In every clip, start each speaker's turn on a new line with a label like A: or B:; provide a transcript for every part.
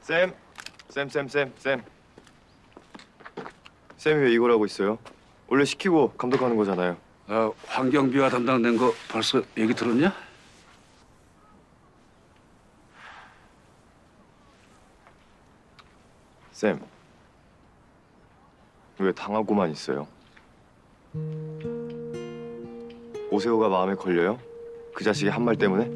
A: 쌤. 쌤이 왜 이걸 하고 있어요? 원래 시키고 감독하는 거잖아요.
B: 환경비와 담당된 거 벌써 얘기 들었냐?
A: 쌤, 왜 당하고만 있어요? 오세호가 마음에 걸려요? 그 자식의 한 말 때문에?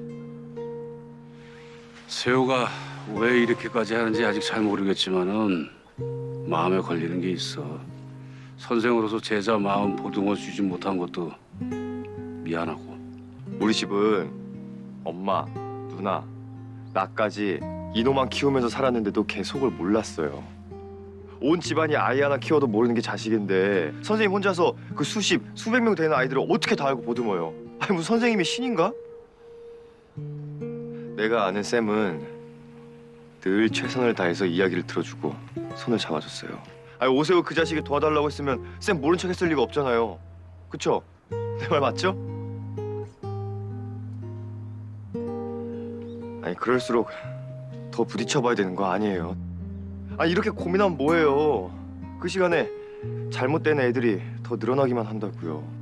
B: 세호가 왜 이렇게까지 하는지 아직 잘 모르겠지만은 마음에 걸리는 게 있어. 선생으로서 제자 마음 보듬어 주지 못한 것도 미안하고.
A: 우리 집은 엄마, 누나, 나까지 이놈만 키우면서 살았는데도 걔 속을 몰랐어요. 온 집안이 아이 하나 키워도 모르는 게 자식인데 선생님 혼자서 그 수십, 수백 명 되는 아이들을 어떻게 다 알고 보듬어요? 아니 무슨 선생님이 신인가? 내가 아는 쌤은 늘 최선을 다해서 이야기를 들어주고 손을 잡아줬어요. 아니 오세호 그 자식이 도와달라고 했으면 쌤 모른 척 했을 리가 없잖아요. 그쵸? 내 말 맞죠? 아니 그럴수록 더 부딪혀봐야 되는 거 아니에요? 아니 이렇게 고민하면 뭐해요? 그 시간에 잘못된 애들이 더 늘어나기만 한다고요.